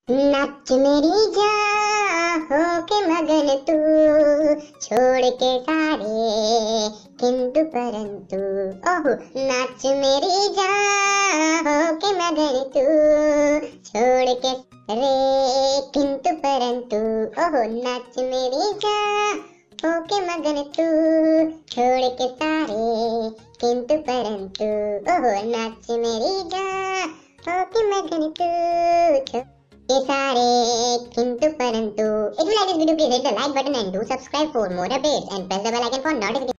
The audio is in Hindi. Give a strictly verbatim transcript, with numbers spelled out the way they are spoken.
नाच मेरी जान हो के मगन तू, छोड़ के सारे किंतु परंतु। ओह नाच मेरी जान हो के मगन तू, छोड़ के रे किंतु परंतु। ओह नाच मेरी जान हो के मगन तू, छोड़ के सारे किंतु परंतु। ओह नाच मेरी जान हो के मगन तू, ये सारे किंतु परंतु। If you like this video, please hit the like button and do subscribe for more updates and press the bell icon for notifications.